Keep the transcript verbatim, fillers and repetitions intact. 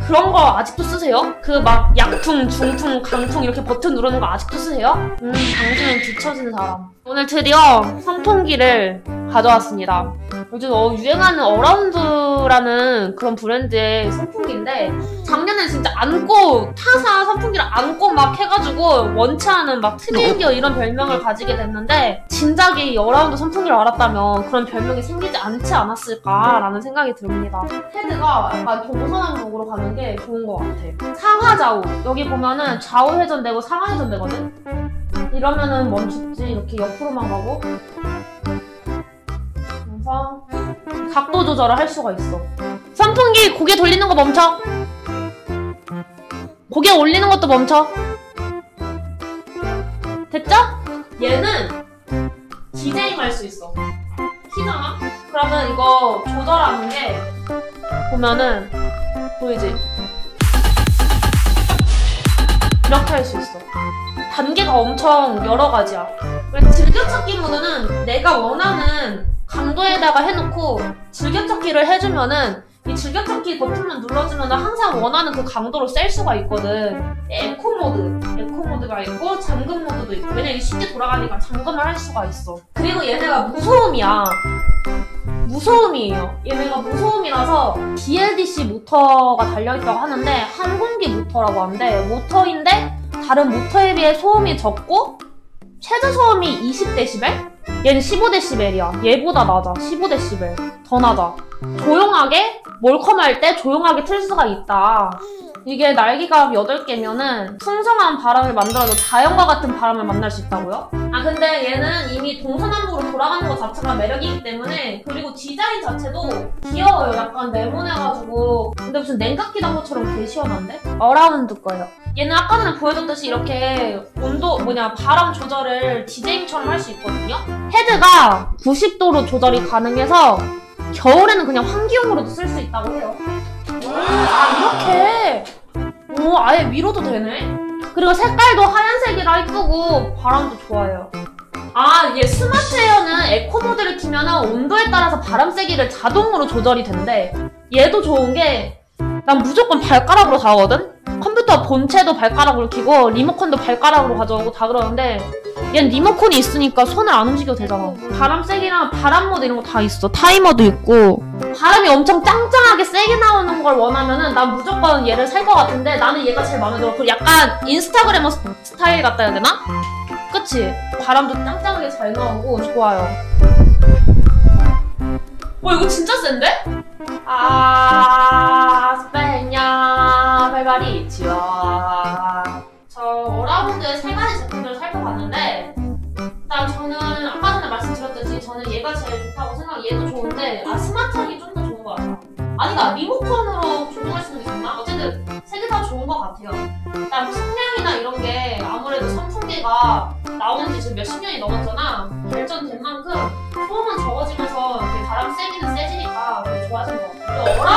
그런 거 아직도 쓰세요? 그 막 약풍, 중풍, 강풍 이렇게 버튼 누르는 거 아직도 쓰세요? 음, 당신은 뒤처지는 사람. 오늘 드디어 선풍기를 가져왔습니다. 요즘 어, 유행하는 어라운드라는 그런 브랜드의 선풍기인데 작년에 진짜 안고 타사 선풍기를 안고 막 해가지고 원치 않은 막 트윈기어 이런 별명을 가지게 됐는데 진작에 이 어라운드 선풍기를 알았다면 그런 별명이 생기지 않지 않았을까라는 생각이 듭니다. 헤드가 약간 동서남 쪽으로 가는 게 좋은 것 같아. 상하 좌우 여기 보면은 좌우 회전되고 상하 회전되거든? 이러면은 멈췄지. 이렇게 옆으로만 가고 그래서 각도 조절을 할 수가 있어. 선풍기 고개 돌리는 거 멈춰. 고개 올리는 것도 멈춰. 됐죠? 얘는 디제잉 할 수 있어. 키잖아? 그러면 이거 조절하는 게 보면은 보이지? 이렇게 할 수 있어. 단계가 엄청 여러 가지야. 즐겨찾기 모드는 내가 원하는 강도에다가 해놓고 즐겨찾기를 해주면은 이 즐겨찾기 버튼만 눌러주면 항상 원하는 그 강도로 셀 수가 있거든. 에코 모드, 에코 모드가 있고 잠금 모드도 있고. 왜냐면 쉽게 돌아가니까 잠금을 할 수가 있어. 그리고 얘네가 무소음이야. 무소음이에요. 얘네가 무소음이라서 비엘디씨 모터가 달려있다고 하는데 항공기 모터라고 하는데 모터인데 다른 모터에 비해 소음이 적고 최저 소음이 이십 데시벨? 얘는 십오 데시벨이야. 얘보다 낮아. 십오 데시벨. 더 낮아. 조용하게 몰컴할 때 조용하게 틀 수가 있다. 이게 날개가 여덟 개면은 풍성한 바람을 만들어도 자연과 같은 바람을 만날 수 있다고요? 아 근데 얘는 이미 동서남북으로 돌아가는 것 자체가 매력이기 때문에 그리고 디자인 자체도 귀여워요. 약간 네모내가지고 근데 무슨 냉각기 단거처럼 개 시원한데? 어라운드 거예요. 얘는 아까 전에 보여줬듯이 이렇게 온도 뭐냐 바람 조절을 디제잉처럼 할 수 있거든요? 헤드가 구십 도로 조절이 가능해서 겨울에는 그냥 환기용으로도 쓸 수 있다고 해요. 아 이렇게 오 아예 위로도 되네. 그리고 색깔도 하얀색이라 이쁘고 바람도 좋아요. 아 얘 스마트 에어는 에코 모드를 키면은 온도에 따라서 바람 세기를 자동으로 조절이 된대. 얘도 좋은 게 난 무조건 발가락으로 다 하거든? 컴퓨터 본체도 발가락으로 켜고 리모컨도 발가락으로 가져오고 다 그러는데 얘는 리모컨이 있으니까 손을 안 움직여도 되잖아. 바람 세기랑 바람 모드 이런 거 다 있어. 타이머도 있고. 바람이 엄청 짱짱하게 세게 나오는 걸 원하면은 난 무조건 얘를 살 것 같은데 나는 얘가 제일 마음에 들어. 그리고 약간 인스타그래머 스타일 같다 해야 되나? 그치? 바람도 짱짱하게 잘 나오고 좋아요. 와 이거 진짜 센데? 아 스페냐 발바리치와 저 어라운드의 세 가지 제품들을 살펴봤는데 일단 저는 아까 전에 말씀드렸듯이 저는 얘가 제일 좋다고 생각. 얘도 좋은데 아 스마트하기 좀 더 좋은 것 같아. 아니다 리모컨으로 조정할 수는 있었나? 어쨌든 세 개 다 좋은 것 같아요. 일단 성량이나 이런 게 아무래도 선풍기가 나온 지 지금 몇십 년이 넘었잖아. 발전된 만큼 소음은 적어지면서 이렇게 바람 세기는 세지니까 되게 좋아진 것 같아요.